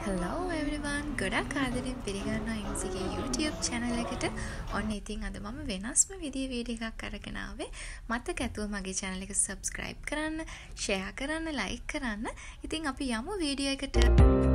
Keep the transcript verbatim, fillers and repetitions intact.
Hello everyone. ගොඩක් ආදරෙන් පිළිගන්නවා ඉම්සිගේ YouTube channel එකට. ඔන්න ඉතින් අද මම වෙනස්ම විදිහේ වීඩියෝ එකක් අරගෙන ආවේ. මතක ඇතුව මගේ channel එක subscribe කරන්න, share කරන්න, like කරන්න. ඉතින් අපි යමු වීඩියෝ එකට.